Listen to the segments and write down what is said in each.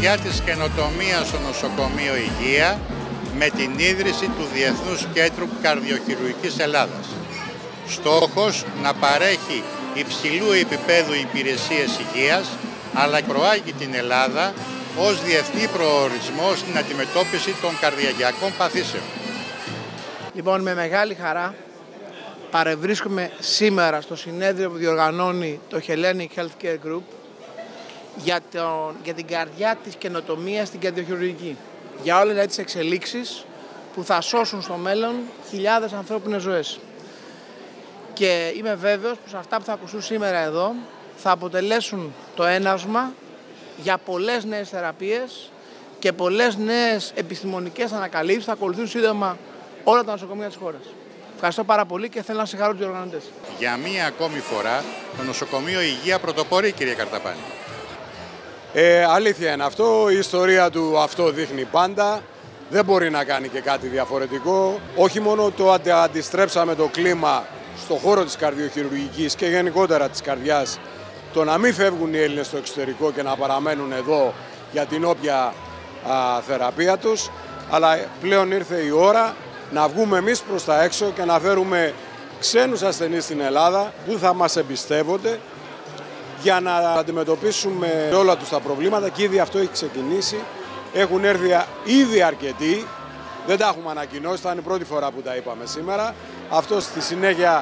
καρδιά της καινοτομίας στο νοσοκομείο Υγεία με την ίδρυση του Διεθνούς Κέντρου Καρδιοχειρουργικής Ελλάδας. Στόχος να παρέχει υψηλού επίπεδου υπηρεσίες υγείας, αλλά προάγει την Ελλάδα ως διεθνή προορισμό στην αντιμετώπιση των καρδιακών παθήσεων. Λοιπόν, με μεγάλη χαρά παρευρίσκομαι σήμερα στο συνέδριο που διοργανώνει το Hellenic Healthcare Group για την καρδιά της καινοτομίας στην καρδιοχειρουργική. Για όλες τις εξελίξεις που θα σώσουν στο μέλλον χιλιάδες ανθρώπινες ζωές. Και είμαι βέβαιος πως αυτά που θα ακουστούν σήμερα εδώ θα αποτελέσουν το έναυσμα για πολλές νέες θεραπείες και πολλές νέες επιστημονικές ανακαλύψεις θα ακολουθούν σύντομα όλα τα νοσοκομεία της χώρας. Ευχαριστώ πάρα πολύ και θέλω να συγχαρώ τους διοργανωτές. Για μία ακόμη φορά το νοσοκομείο Υγεία πρωτοπορεί, κύριε Καρταπάνη. Αλήθεια είναι αυτό, η ιστορία του αυτό δείχνει πάντα. Δεν μπορεί να κάνει και κάτι διαφορετικό. Όχι μόνο το αντιστρέψαμε το κλίμα στον χώρο της καρδιοχειρουργικής και γενικότερα της καρδιάς, το να μην φεύγουν οι Έλληνες στο εξωτερικό και να παραμένουν εδώ για την όποια θεραπεία τους, αλλά πλέον ήρθε η ώρα να βγούμε εμείς προς τα έξω και να φέρουμε ξένους ασθενείς στην Ελλάδα που θα μας εμπιστεύονται για να αντιμετωπίσουμε όλα τους τα προβλήματα, και ήδη αυτό έχει ξεκινήσει. Έχουν έρθει ήδη αρκετοί, δεν τα έχουμε ανακοινώσει, θα είναι η πρώτη φορά που τα είπαμε σήμερα. Αυτό στη συνέχεια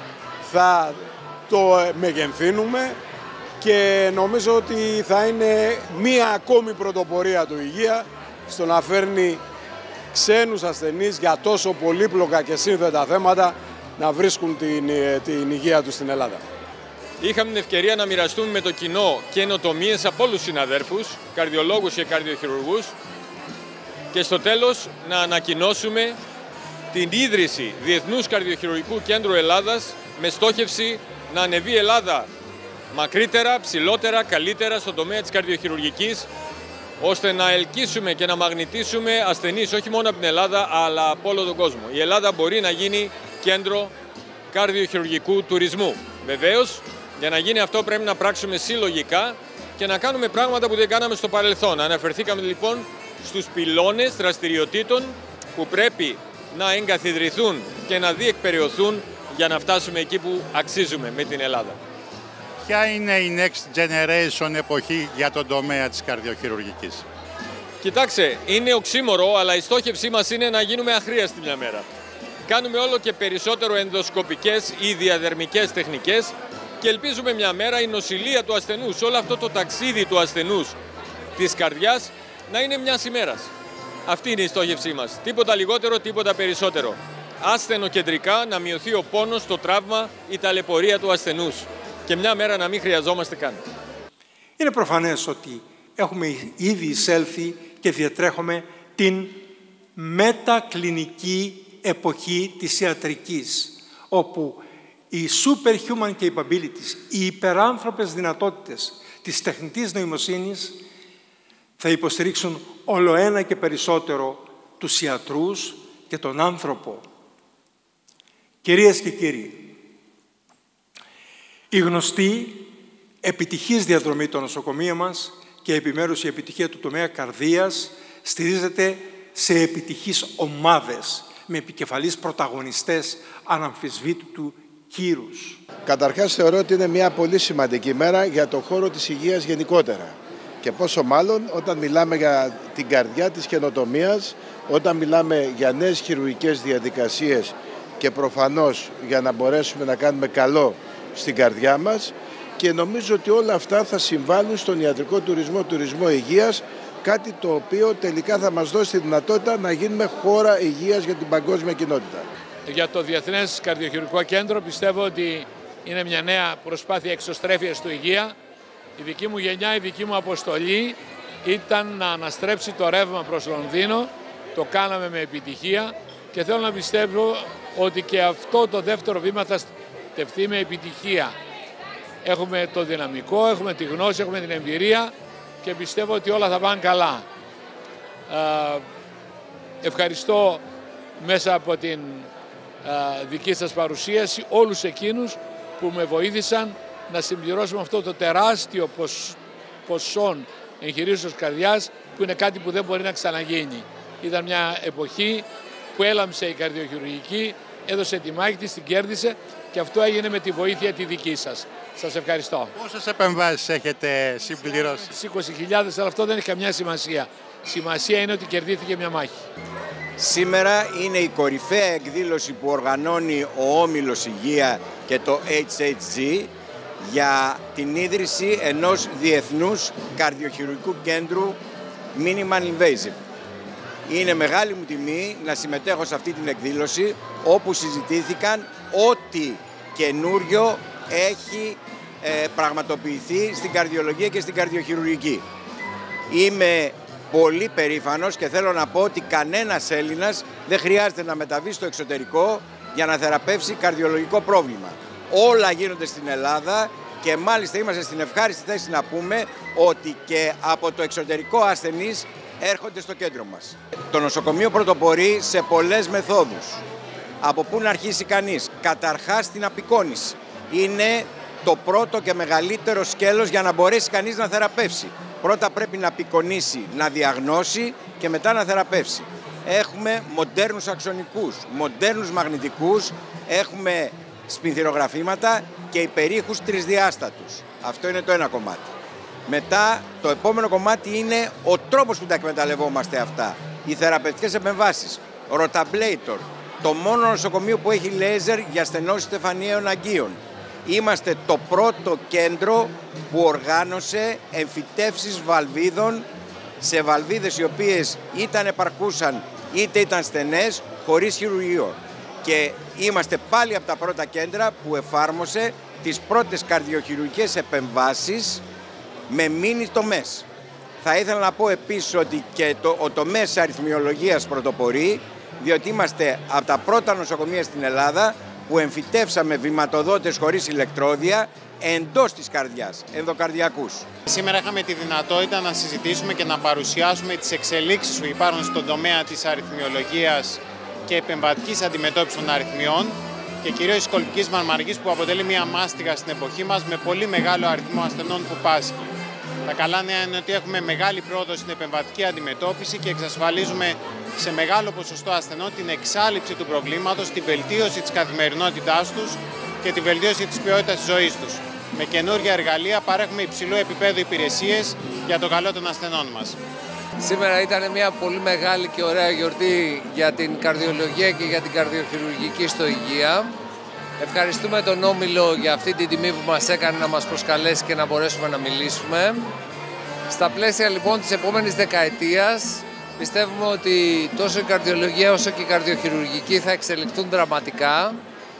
θα το μεγενθύνουμε και νομίζω ότι θα είναι μία ακόμη πρωτοπορία του Υγεία στο να φέρνει ξένους ασθενείς για τόσο πολύπλοκα και σύνθετα θέματα να βρίσκουν την υγεία τους στην Ελλάδα. Είχαμε την ευκαιρία να μοιραστούμε με το κοινό καινοτομίες από όλους τους συναδέρφους, καρδιολόγους και καρδιοχειρουργούς, και στο τέλος να ανακοινώσουμε την ίδρυση Διεθνούς Καρδιοχειρουργικού Κέντρου Ελλάδας με στόχευση να ανεβεί η Ελλάδα μακρύτερα, ψηλότερα, καλύτερα στον τομέα της καρδιοχειρουργικής, ώστε να ελκύσουμε και να μαγνητήσουμε ασθενείς όχι μόνο από την Ελλάδα αλλά από όλο τον κόσμο. Η Ελλάδα μπορεί να γίνει κέντρο καρδιοχειρουργικού τουρισμού. Βεβαίως, για να γίνει αυτό πρέπει να πράξουμε συλλογικά και να κάνουμε πράγματα που δεν κάναμε στο παρελθόν. Αναφερθήκαμε λοιπόν στους πυλώνες δραστηριοτήτων που πρέπει να εγκαθιδρυθούν και να διεκπεραιωθούν για να φτάσουμε εκεί που αξίζουμε με την Ελλάδα. Ποια είναι η next generation εποχή για τον τομέα της καρδιοχειρουργικής? Κοιτάξτε, είναι οξύμορο, αλλά η στόχευσή μας είναι να γίνουμε αχρίαστοι μια μέρα. Κάνουμε όλο και περισσότερο ενδοσκοπικές ή διαδερμικές τεχνικές και ελπίζουμε μια μέρα η νοσηλεία του ασθενούς, όλο αυτό το ταξίδι του ασθενούς της καρδιάς να είναι μιας ημέρας. Αυτή είναι η στόχευσή μας. Τίποτα λιγότερο, τίποτα περισσότερο. Ασθενοκεντρικά να μειωθεί ο πόνος, το τραύμα, η ταλαιπωρία του ασθενούς. Και μια μέρα να μην χρειαζόμαστε καν. Είναι προφανές ότι έχουμε ήδη εισέλθει και διατρέχουμε την μετακλινική εποχή της ιατρικής, όπου οι superhuman capabilities, οι υπεράνθρωπες δυνατότητες της τεχνητής νοημοσύνης θα υποστηρίξουν όλο ένα και περισσότερο τους ιατρούς και τον άνθρωπο. Κυρίες και κύριοι, η γνωστή επιτυχής διαδρομή των νοσοκομείων μας και επιμέρους η επιτυχία του τομέα καρδίας στηρίζεται σε επιτυχείς ομάδες με επικεφαλής πρωταγωνιστές αναμφισβήτητου κύρους. Καταρχάς θεωρώ ότι είναι μια πολύ σημαντική μέρα για το χώρο της υγείας γενικότερα. Και πόσο μάλλον όταν μιλάμε για την καρδιά της καινοτομίας, όταν μιλάμε για νέες χειρουργικές διαδικασίες και προφανώς για να μπορέσουμε να κάνουμε καλό στην καρδιά μας, και νομίζω ότι όλα αυτά θα συμβάλλουν στον ιατρικό τουρισμό υγείας, κάτι το οποίο τελικά θα μας δώσει τη δυνατότητα να γίνουμε χώρα υγείας για την παγκόσμια κοινότητα. Για το Διεθνές Καρδιοχειρουργικό Κέντρο πιστεύω ότι είναι μια νέα προσπάθεια εξωστρέφειας του υγεία. Η δική μου γενιά, η δική μου αποστολή ήταν να αναστρέψει το ρεύμα προς Λονδίνο. Το κάναμε με επιτυχία και θέλω να πιστεύω ότι και αυτό το δεύτερο βήμα θα στεφθεί με επιτυχία. Έχουμε το δυναμικό, έχουμε τη γνώση, έχουμε την εμπειρία και πιστεύω ότι όλα θα πάνε καλά. Ευχαριστώ μέσα από την δική σας παρουσίαση όλους εκείνους που με βοήθησαν να συμπληρώσουμε αυτό το τεράστιο ποσό εγχειρήσεως καρδιάς, που είναι κάτι που δεν μπορεί να ξαναγίνει. Ήταν μια εποχή που έλαμψε η καρδιοχειρουργική, έδωσε τη μάχη της, την κέρδισε και αυτό έγινε με τη βοήθεια τη δική σας. Σας ευχαριστώ. Πόσες επεμβάσεις έχετε συμπληρώσει? 20.000, αλλά αυτό δεν έχει καμιά σημασία. Σημασία είναι ότι κερδίθηκε μια μάχη. Σήμερα είναι η κορυφαία εκδήλωση που οργανώνει ο Όμιλος Υγεία και το HHG για την ίδρυση ενός διεθνούς καρδιοχειρουργικού κέντρου Minimal Invasive. Είναι μεγάλη μου τιμή να συμμετέχω σε αυτή την εκδήλωση, όπου συζητήθηκαν ό,τι καινούριο έχει πραγματοποιηθεί στην καρδιολογία και στην καρδιοχειρουργική. Είμαι πολύ περήφανος και θέλω να πω ότι κανένας Έλληνας δεν χρειάζεται να μεταβεί στο εξωτερικό για να θεραπεύσει καρδιολογικό πρόβλημα. Όλα γίνονται στην Ελλάδα και μάλιστα είμαστε στην ευχάριστη θέση να πούμε ότι και από το εξωτερικό ασθενείς έρχονται στο κέντρο μας. Το νοσοκομείο πρωτοπορεί σε πολλές μεθόδους. Από πού να αρχίσει κανείς? Καταρχάς την απεικόνηση. Είναι το πρώτο και μεγαλύτερο σκέλος για να μπορέσει κανείς να θεραπεύσει. Πρώτα πρέπει να απεικονίσει, να διαγνώσει και μετά να θεραπεύσει. Έχουμε μοντέρνους αξονικούς, μοντέρνους μαγνητικούς, έχουμε σπινθυρογραφήματα και υπερήχους τρισδιάστατους. Αυτό είναι το ένα κομμάτι. Μετά το επόμενο κομμάτι είναι ο τρόπος που τα εκμεταλλευόμαστε αυτά. Οι θεραπευτικές επεμβάσεις, Rotablator, το μόνο νοσοκομείο που έχει λέιζερ για στενώσεις στεφανιαίων αγκίων. Είμαστε το πρώτο κέντρο που οργάνωσε εμφυτεύσεις βαλβίδων σε βαλβίδες οι οποίες είτε επαρκούσαν είτε ήταν στενές χωρίς χειρουργείο. Και είμαστε πάλι από τα πρώτα κέντρα που εφάρμοσε τις πρώτες καρδιοχειρουργικές επεμβάσεις με μίνι τομές. Θα ήθελα να πω επίσης ότι και ο τομέας αριθμιολογίας πρωτοπορεί, διότι είμαστε από τα πρώτα νοσοκομεία στην Ελλάδα που εμφυτεύσαμε βηματοδότες χωρίς ηλεκτρόδια εντός της καρδιάς, ενδοκαρδιακούς. Σήμερα είχαμε τη δυνατότητα να συζητήσουμε και να παρουσιάσουμε τις εξελίξεις που υπάρχουν στον τομέα της αριθμιολογίας και επεμβατικής αντιμετώπισης των αριθμιών και κυρίως της κολπικής μαρμαργής, που αποτελεί μια μάστιγα στην εποχή μας με πολύ μεγάλο αριθμό ασθενών που πάσχει. Τα καλά νέα είναι ότι έχουμε μεγάλη πρόοδο στην επεμβατική αντιμετώπιση και εξασφαλίζουμε σε μεγάλο ποσοστό ασθενών την εξάλειψη του προβλήματος, τη βελτίωση της καθημερινότητάς τους και τη βελτίωση της ποιότητας της ζωής τους. Με καινούργια εργαλεία παρέχουμε υψηλού επίπεδου υπηρεσίες για το καλό των ασθενών μας. Σήμερα ήταν μια πολύ μεγάλη και ωραία γιορτή για την καρδιολογία και για την καρδιοχειρουργική στο Υγεία. Ευχαριστούμε τον Όμιλο για αυτή την τιμή που μας έκανε να μας προσκαλέσει και να μπορέσουμε να μιλήσουμε. Στα πλαίσια λοιπόν της επόμενης δεκαετίας πιστεύουμε ότι τόσο η καρδιολογία όσο και η καρδιοχειρουργική θα εξελιχθούν δραματικά.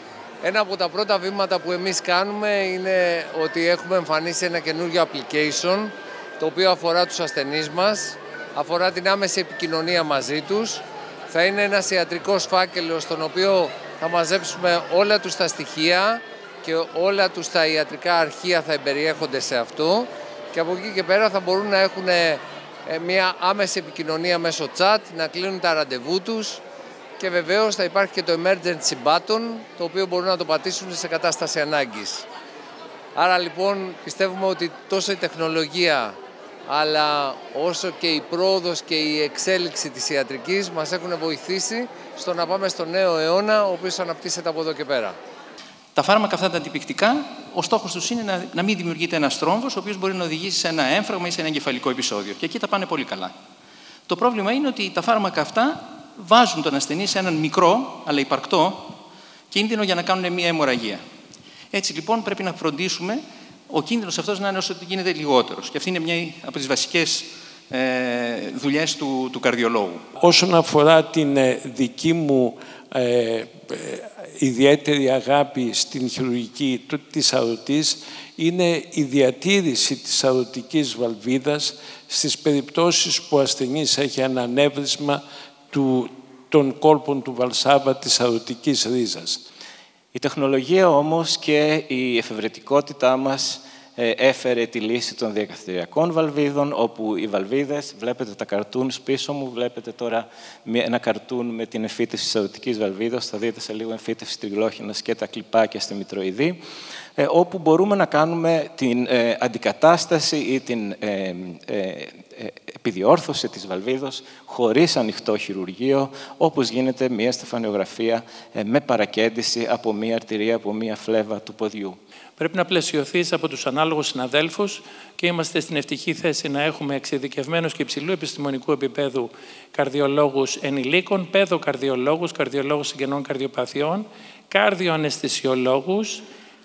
Ένα από τα πρώτα βήματα που εμείς κάνουμε είναι ότι έχουμε εμφανίσει ένα καινούργιο application το οποίο αφορά τους ασθενείς μας, αφορά την άμεση επικοινωνία μαζί τους. Θα είναι ένας ιατρικός φάκελος στον οποίο θα μαζέψουμε όλα τους τα στοιχεία και όλα τους τα ιατρικά αρχεία θα εμπεριέχονται σε αυτό και από εκεί και πέρα θα μπορούν να έχουν μια άμεση επικοινωνία μέσω chat, να κλείνουν τα ραντεβού τους και βεβαίως θα υπάρχει και το emergency button το οποίο μπορούν να το πατήσουν σε κατάσταση ανάγκης. Άρα λοιπόν πιστεύουμε ότι τόσο η τεχνολογία αλλά όσο και η πρόοδος και η εξέλιξη της ιατρικής μας έχουν βοηθήσει στο να πάμε στο νέο αιώνα, ο οποίος αναπτύσσεται από εδώ και πέρα. Τα φάρμακα αυτά τα αντιπληκτικά, ο στόχος τους είναι να μην δημιουργείται ένας θρόμβος, ο οποίος μπορεί να οδηγήσει σε ένα έμφραγμα ή σε ένα εγκεφαλικό επεισόδιο. Και εκεί τα πάνε πολύ καλά. Το πρόβλημα είναι ότι τα φάρμακα αυτά βάζουν τον ασθενή σε έναν μικρό, αλλά υπαρκτό, κίνδυνο για να κάνουν μια αιμορραγία. Έτσι λοιπόν πρέπει να φροντίσουμε ο κίνδυνος αυτός να είναι όσο γίνεται λιγότερος. Και αυτή είναι μια από τις βασικές δουλειές του καρδιολόγου. Όσον αφορά την δική μου ιδιαίτερη αγάπη στην χειρουργική της αρωτής, είναι η διατήρηση της αρωτικής βαλβίδας στις περιπτώσεις που ο ασθενής έχει ένα ανέβρισμα των κόλπων του Βαλσάβα της αρωτικής ρίζας. Η τεχνολογία όμως και η εφευρετικότητά μας έφερε τη λύση των διακαθιδριακών βαλβίδων, όπου οι βαλβίδες, βλέπετε τα καρτούν πίσω μου, βλέπετε τώρα ένα καρτούν με την εμφύτευση της αρωτικής βαλβίδας, θα δείτε σε λίγο εμφύτευση τριγλόχινας και τα κλιπάκια στη μητροειδή, όπου μπορούμε να κάνουμε την αντικατάσταση ή την επιδιόρθωση της βαλβίδος χωρίς ανοιχτό χειρουργείο, όπως γίνεται μια στεφανιογραφία με παρακέντηση από μια αρτηρία, από μια φλέβα του ποδιού. Πρέπει να πλαισιωθείς από τους ανάλογους συναδέλφους και είμαστε στην ευτυχή θέση να έχουμε εξειδικευμένους και υψηλού επιστημονικού επίπεδου καρδιολόγους ενηλίκων, παιδοκαρδιολόγους, καρδιολόγους συγγενών καρδιοπαθειών, καρδιοαναισθησιολόγους,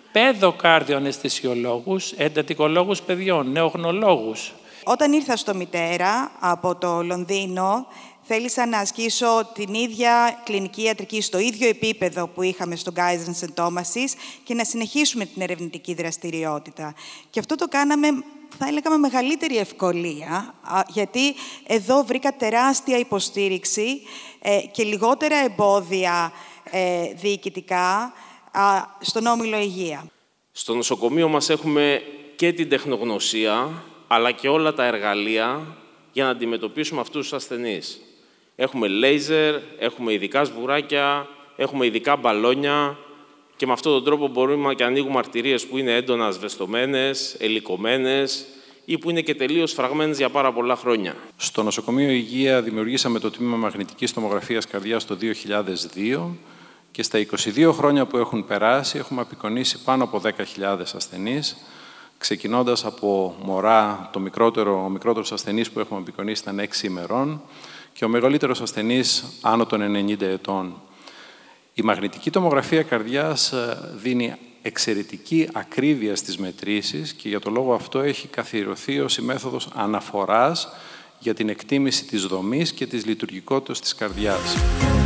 παιδοκάρδιοαναισθησιολόγους, εντατικολόγους παιδιών, νεογνωλόγους. Όταν ήρθα στο Μητέρα από το Λονδίνο, θέλησα να ασκήσω την ίδια κλινική ιατρική στο ίδιο επίπεδο που είχαμε στο Guy's and St. Thomas's και να συνεχίσουμε την ερευνητική δραστηριότητα. Και αυτό το κάναμε, θα έλεγα, με μεγαλύτερη ευκολία, γιατί εδώ βρήκα τεράστια υποστήριξη και λιγότερα εμπόδια διοικητικά στον Όμιλο Υγεία. Στο νοσοκομείο μας έχουμε και την τεχνογνωσία, αλλά και όλα τα εργαλεία για να αντιμετωπίσουμε αυτούς τους ασθενείς. Έχουμε λέιζερ, έχουμε ειδικά σβουράκια, έχουμε ειδικά μπαλόνια και με αυτόν τον τρόπο μπορούμε και ανοίγουμε αρτηρίες που είναι έντονα ασβεστομένες, ελικωμένες ή που είναι και τελείως φραγμένες για πάρα πολλά χρόνια. Στο Νοσοκομείο Υγεία δημιουργήσαμε το τμήμα μαγνητικής τομογραφίας καρδιάς το 2002 και στα 22 χρόνια που έχουν περάσει έχουμε απεικονίσει πάνω από 10.000 ασθενείς, ξεκινώντας από μωρά, ο μικρότερος ασθενής που έχουμε απεικονίσει ήταν 6 ημερών και ο μεγαλύτερος ασθενής άνω των 90 ετών. Η μαγνητική τομογραφία καρδιάς δίνει εξαιρετική ακρίβεια στις μετρήσεις και για το λόγο αυτό έχει καθιερωθεί ως η μέθοδος αναφοράς για την εκτίμηση της δομής και της λειτουργικότητας της καρδιάς.